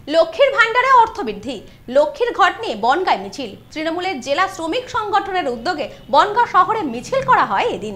লক্ষ্মীর ভান্ডারে অর্থবৃদ্ধি, লক্ষ্মীর ঘট নিয়ে বনগাঁয় মিছিল। তৃণমূলের জেলা শ্রমিক সংগঠনের উদ্যোগে বনগাঁ শহরে মিছিল করা হয় এদিন।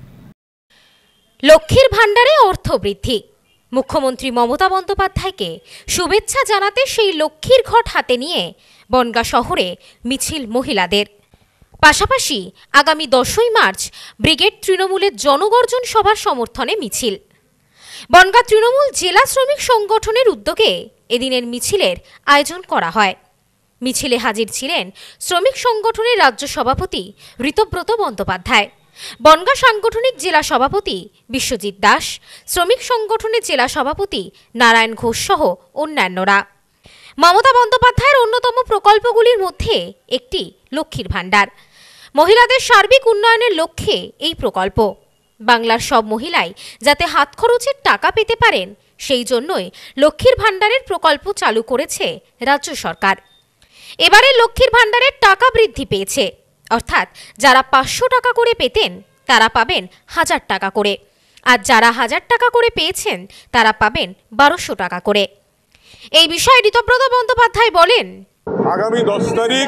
লক্ষ্মীর ভান্ডারে অর্থবৃদ্ধি, মুখ্যমন্ত্রী মমতা বন্দ্যোপাধ্যায়কে শুভেচ্ছা জানাতে সেই লক্ষ্মীর ঘট হাতে নিয়ে বনগাঁ শহরে মিছিল মহিলাদের। পাশাপাশি আগামী 10ই মার্চ ব্রিগেড তৃণমূলের জনগর্জন সভার সমর্থনে মিছিল। বনগাঁ তৃণমূল জেলা শ্রমিক সংগঠনের উদ্যোগে এদিনের মিছিলের আয়োজন করা হয়। মিছিলে হাজির ছিলেন শ্রমিক সংগঠনের রাজ্য সভাপতি ঋতব্রত বন্দ্যোপাধ্যায়, বনগাঁ সাংগঠনিক জেলা সভাপতি বিশ্বজিৎ দাস, শ্রমিক সংগঠনের জেলা সভাপতি নারায়ণ ঘোষ সহ অন্যান্যরা। মমতা বন্দ্যোপাধ্যায়ের অন্যতম প্রকল্পগুলির মধ্যে একটি লক্ষ্মীর ভান্ডার। মহিলাদের সার্বিক উন্নয়নের লক্ষ্যে এই প্রকল্প। বাংলার সব মহিলাই যাতে হাত খরচের টাকা পেতে পারেন, সেই জন্যই লক্ষ্মীর ভান্ডারের প্রকল্প চালু করেছে রাজ্য সরকার। এবারে লক্ষ্মীর ভান্ডারের টাকা বৃদ্ধি পেয়েছে, অর্থাৎ যারা 500 টাকা করে পেতেন তারা পাবেন 1000 টাকা করে, আর যারা 1000 টাকা করে পেয়েছেন তারা পাবেন 1200 টাকা করে। এই বিষয়ে ঋতব্রত বন্দ্যোপাধ্যায় বলেন, আগামী 10 তারিখ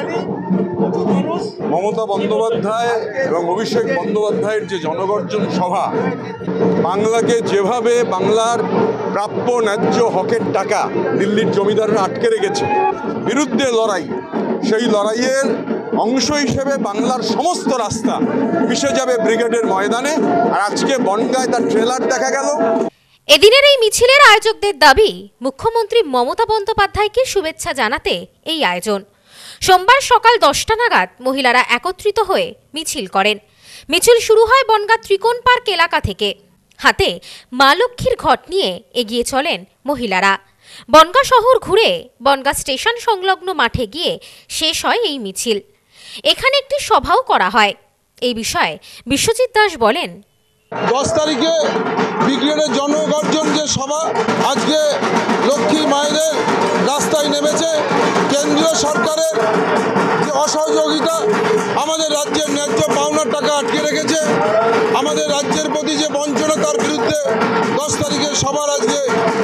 মমতা বন্দ্যোপাধ্যায় এবং অভিষেক বন্দ্যোপাধ্যায়ের যে জনগর্জন সভা, বাংলাকে যেভাবে বাংলার প্রাপ্য ন্যায্য হকের টাকা দিল্লির জমিদাররা আটকে রেখেছে, বিরুদ্ধে লড়াই, সেই লড়াইয়ের অংশ হিসেবে বাংলার সমস্ত রাস্তা মিশে যাবে ব্রিগেডের ময়দানে। আর আজকে বনগাঁয় তার ট্রেলার দেখা গেল। এদিনের এই মিছিলের আয়োজকদের দাবি, মুখ্যমন্ত্রী মমতা বন্দ্যোপাধ্যায়কে শুভেচ্ছা জানাতে এই আয়োজন। সোমবার সকাল 10টা নাগাদ মহিলারা একত্রিত হয়ে মিছিল করেন। মিছিল শুরু হয় বনগাঁ ত্রিকোণ পার্ক এলাকা থেকে। হাতে মা লক্ষ্মীর ঘট নিয়ে এগিয়ে চলেন মহিলারা। বনগাঁ শহর ঘুরে বনগাঁ স্টেশন সংলগ্ন মাঠে গিয়ে শেষ হয় এই মিছিল। এখানে একটি সভাও করা হয়। এই বিষয়ে বিশ্বজিৎ দাস বলেন, 10 তারিখে ব্রিগেডের জনগর্জন যে সভা, আজকে লক্ষ্মী মায়েদের রাস্তায় নেমেছে। কেন্দ্রীয় সরকারের যে অসহযোগিতা, আমাদের রাজ্যের ন্যায্য পাওনার টাকা আটকে রেখেছে, আমাদের রাজ্যের প্রতি যে বঞ্চনা, তার বিরুদ্ধে 10 তারিখের সভার আজকে।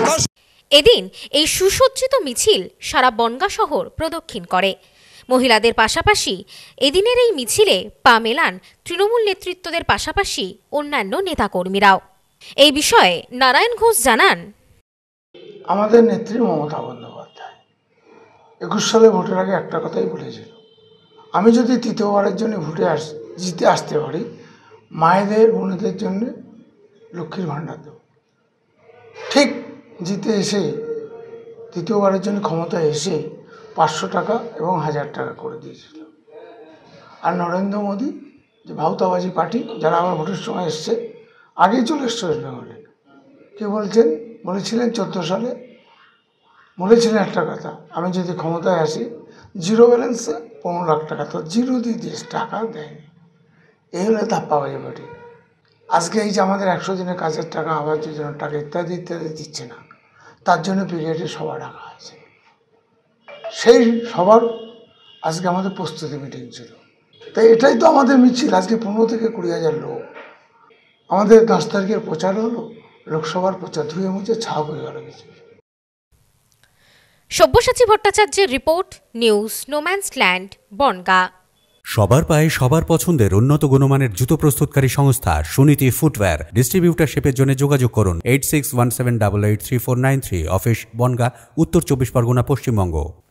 এদিন এই সুসজ্জিত মিছিল সারা বনগাঁ শহর প্রদক্ষিণ করে। মহিলাদের পাশাপাশি এদিনের এই মিছিলে পা মেলান তৃণমূল নেতৃত্বদের পাশাপাশি অন্যান্য নেতাকর্মীরাও। এই বিষয়ে নারায়ণ ঘোষ জানান, আমাদের নেত্রী মমতা বন্দ্যোপাধ্যায় 21 সালে ভোটের আগে একটা কথাই বলেছিল, আমি যদি তৃতীয়বারের জন্য জিতে আসতে পারি, মায়েদের বোনেদের জন্য লক্ষ্মীর ভাণ্ডার দেব। ঠিক জিতে এসে তৃতীয়বারের জন্য ক্ষমতায় এসে 500 টাকা এবং 1000 টাকা করে দিয়েছিল। আর নরেন্দ্র মোদী যে ভাউতাবাজি পার্টি, যারা আবার ভোটের সময় এসছে, আগেই চলে এসছে ওয়েস্ট বেঙ্গলে, কে বলেছিলেন 14 সালে বলেছিলেন একটা কথা, আমি যদি ক্ষমতায় আসি জিরো ব্যালেন্সে 15 লাখ টাকা, তো জিরো দিয়ে দিয়েছে, টাকা দেয়নি। এই হলো ধাপ্পাবাজি পার্টি। আজকে এই যে আমাদের 100 দিনের কাজের টাকা, আবাস যোজনার টাকা ইত্যাদি ইত্যাদি দিচ্ছে না, তার জন্য ব্রিগেডের সভা ডাকা হয়েছে। সেই সবার আজকে আমাদের প্রস্তুতি মিটিং ছিল। তাই এটাই তো আমাদের মিছিল। আজকে 15 থেকে 20,000 লোক। আমাদের 10 তারিখের প্রচার হলো, লোকসভার প্রচার ধুয়ে মুছে ছাপ হয়ে গেল মিছিল। সব্যসাচী ভট্টাচার্যের রিপোর্ট, নিউজ নোম্যান্সল্যান্ড, বনগাঁ। সবার পায়ে সবার পছন্দের উন্নত গুণমানের জুতো প্রস্তুতকারী সংস্থা সুনীতি ফুটওয়্যার। ডিস্ট্রিবিউটারশিপের জন্য যোগাযোগ করুন 8617883493। অফিস বনগাঁ, উত্তর 24 পরগনা, পশ্চিমবঙ্গ।